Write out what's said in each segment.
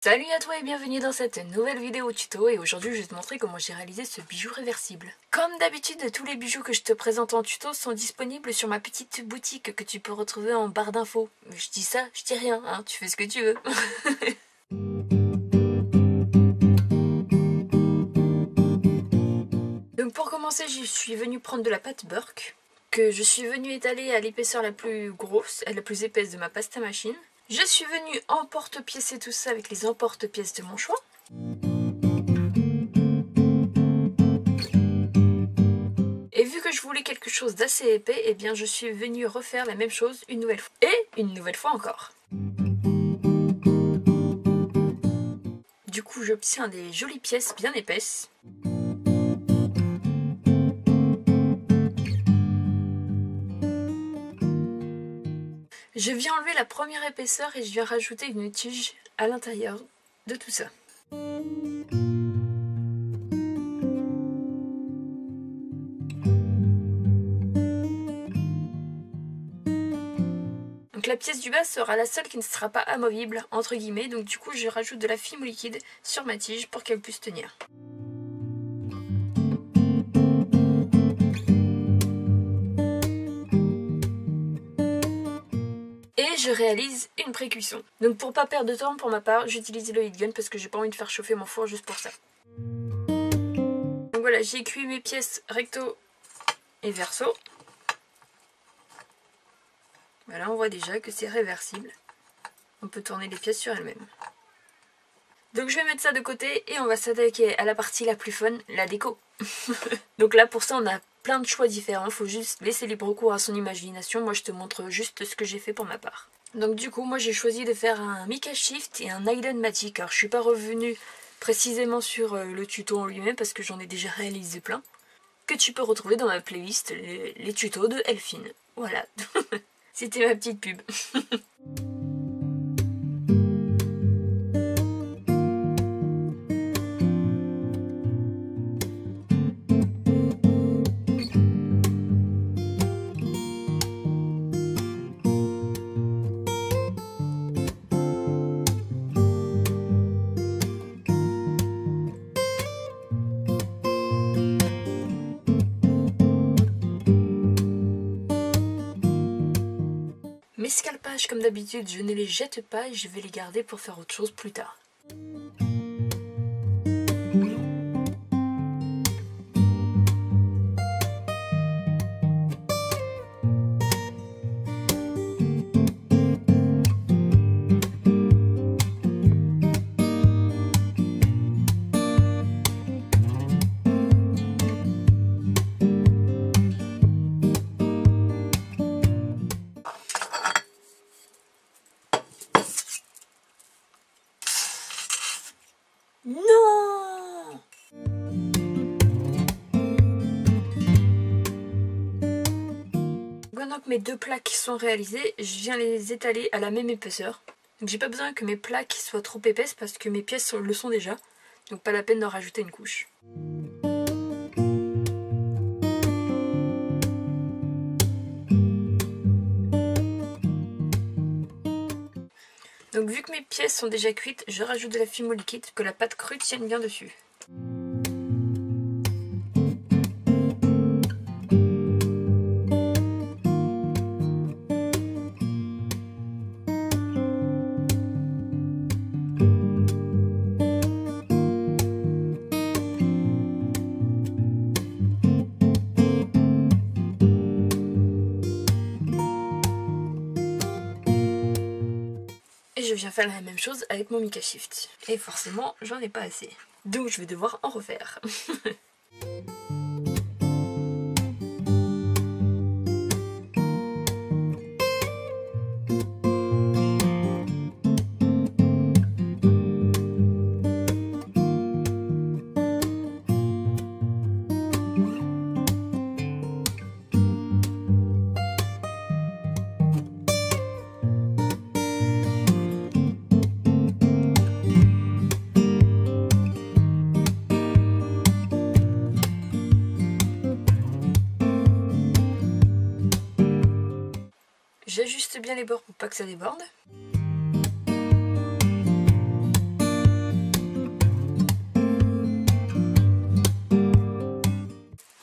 Salut à toi et bienvenue dans cette nouvelle vidéo tuto et aujourd'hui je vais te montrer comment j'ai réalisé ce bijou réversible. Comme d'habitude, tous les bijoux que je te présente en tuto sont disponibles sur ma petite boutique que tu peux retrouver en barre d'infos. Je dis ça, je dis rien, hein, tu fais ce que tu veux. Donc pour commencer, je suis venue prendre de la pâte Burke que je suis venue étaler à l'épaisseur la plus grosse, la plus épaisse de ma pasta machine. Je suis venue emporte-piècer tout ça avec les emporte-pièces de mon choix. Et vu que je voulais quelque chose d'assez épais, eh bien je suis venue refaire la même chose une nouvelle fois. Et une nouvelle fois encore. Du coup j'obtiens des jolies pièces bien épaisses. Je viens enlever la première épaisseur et je viens rajouter une tige à l'intérieur de tout ça. Donc la pièce du bas sera la seule qui ne sera pas amovible, entre guillemets, donc du coup je rajoute de la fimo liquide sur ma tige pour qu'elle puisse tenir. Et je réalise une pré-cuisson. Donc pour pas perdre de temps, pour ma part, j'utilise le heat gun parce que j'ai pas envie de faire chauffer mon four juste pour ça. Donc voilà, j'ai cuit mes pièces recto et verso. Voilà, on voit déjà que c'est réversible. On peut tourner les pièces sur elles-mêmes. Donc je vais mettre ça de côté et on va s'attaquer à la partie la plus fun, la déco. Donc là pour ça on a plein de choix différents, faut juste laisser libre cours à son imagination. Moi je te montre juste ce que j'ai fait pour ma part. Donc du coup moi j'ai choisi de faire un Mica Shift et un Nylon Matic. Alors je suis pas revenue précisément sur le tuto en lui-même parce que j'en ai déjà réalisé plein. Que tu peux retrouver dans ma playlist les tutos de Elphine. Voilà, c'était ma petite pub. Mes scalpages, comme d'habitude, je ne les jette pas et je vais les garder pour faire autre chose plus tard. Non! Maintenant que mes deux plaques sont réalisées, je viens les étaler à la même épaisseur. Donc j'ai pas besoin que mes plaques soient trop épaisses parce que mes pièces le sont déjà. Donc pas la peine d'en rajouter une couche. Donc vu que mes pièces sont déjà cuites, je rajoute de la fimo liquide pour que la pâte crue tienne bien dessus. Et je viens faire la même chose avec mon Mica Shift. Et forcément, j'en ai pas assez. Donc je vais devoir en refaire. J'ajuste bien les bords pour pas que ça déborde.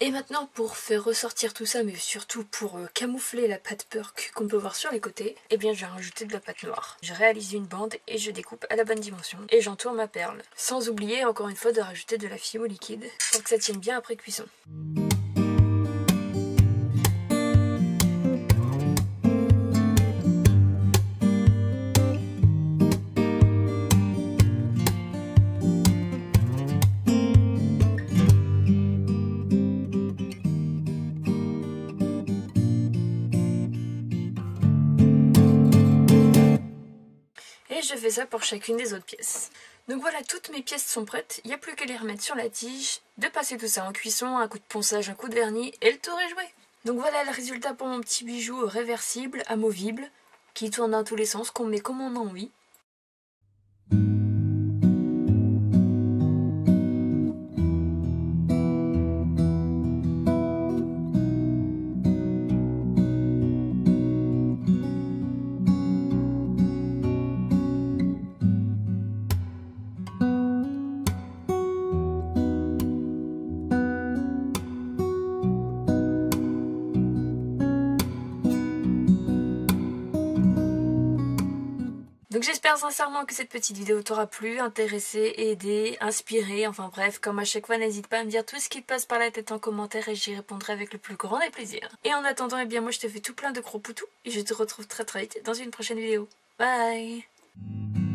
Et maintenant, pour faire ressortir tout ça, mais surtout pour camoufler la pâte beurre qu'on peut voir sur les côtés, eh bien je vais rajouter de la pâte noire. Je réalise une bande et je découpe à la bonne dimension. Et j'entoure ma perle. Sans oublier encore une fois de rajouter de la fimo liquide pour que ça tienne bien après cuisson. Et je fais ça pour chacune des autres pièces. Donc voilà, toutes mes pièces sont prêtes, il n'y a plus qu'à les remettre sur la tige, de passer tout ça en cuisson, un coup de ponçage, un coup de vernis, et le tour est joué. Donc voilà le résultat pour mon petit bijou réversible, amovible, qui tourne dans tous les sens, qu'on met comme on a envie. Donc j'espère sincèrement que cette petite vidéo t'aura plu, intéressé, aidé, inspiré, enfin bref, comme à chaque fois, n'hésite pas à me dire tout ce qui te passe par la tête en commentaire et j'y répondrai avec le plus grand des plaisirs. Et en attendant, eh bien moi je te fais tout plein de gros poutous et je te retrouve très très vite dans une prochaine vidéo. Bye!